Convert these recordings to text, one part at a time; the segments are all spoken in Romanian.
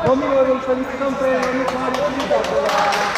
Domnilor, îl felicităm pe Mare Trinitate la...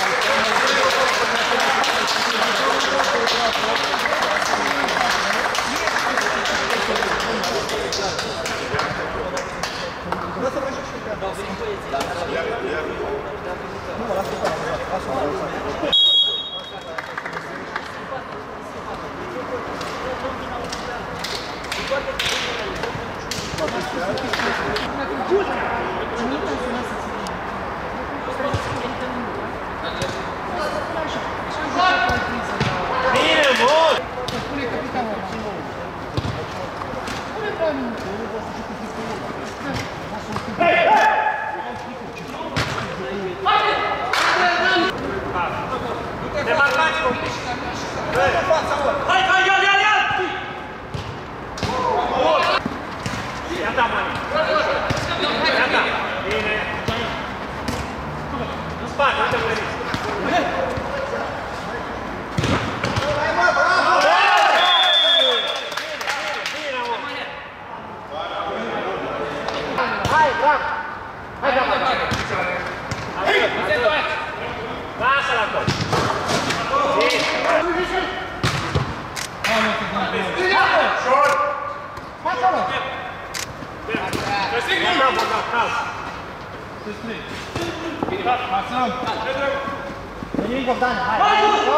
Veni, Bogdan, hai!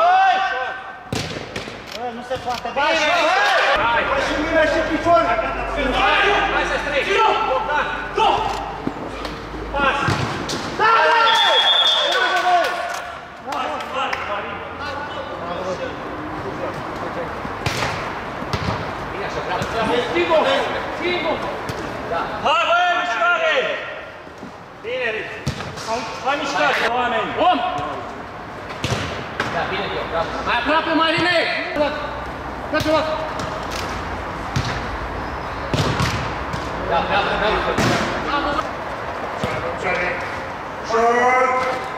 Nu se poate, bași! Hai și mâna și picior! Hai să streci! Bogdan! Pas! Da, bă! Bine așa, bravo! Schimbă! Schimbă! Hai, bă, mișcare! Bine, Ric! Hai mișcare, oameni! Om! Da, bine, Dio, bravo! Mai aproape, Marine! Dați-o loc! Da, bravo, bravo! Bravo! Short!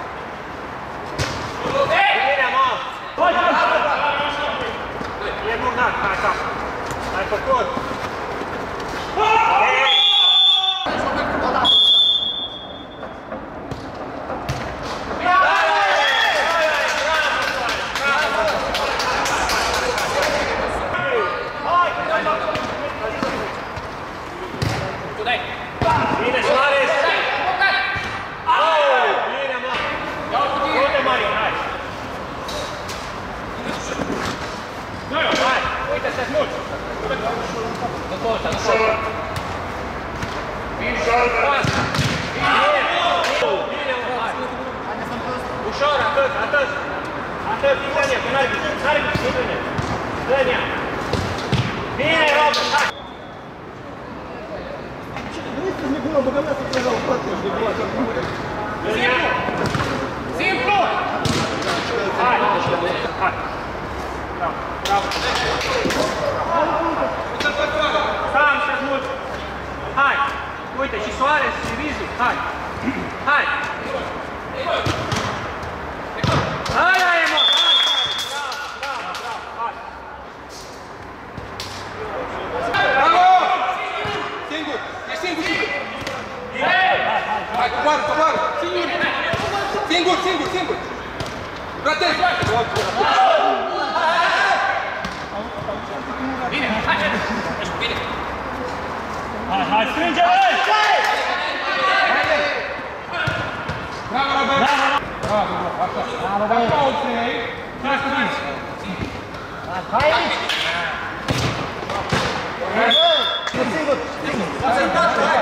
Bine, mă! E mânat, hai, da! Ai făcut! Bine, Suarez! Bine, mă! Uite, Mario, hai! Hai, uite, te-ți mulți! Bine, mă! Ușor, atât, atât! Atât, Dă-ne-a, că n-are bine, n-are bine, Dă-ne-a! Dă-ne-a! Bine, Robert, hai! Nebună, băgă mea să trăga o parte și de băla ce-ar bune. Simplu! Hai! Hai! Bravo! Bravo! Sam, și-ați mult! Hai! Uite, și Soares, și Rizu, hai! Hai! Hai, hai, mă! Bravo, bravo, bravo, hai! Bravo! Singur! Ești singur, singur! Hai, coboară, coboară! Singur! Singur, singur, singur! Ratez! Bine, hai, ești bine! Hai, hai, strânge-l! Bravo, Robert! Bravo, așa! Bravo, băi! Așa, oței! Ce-ai cu bine? Hai aici! Hai, bă! Singur! Lasă-i tatăl, hai!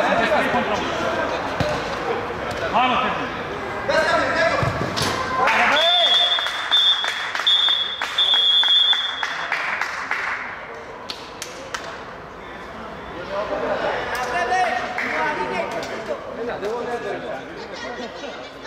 Hai, mă, Sergiu! Dă-ți-l, Sergiu! Hai, băi! De unde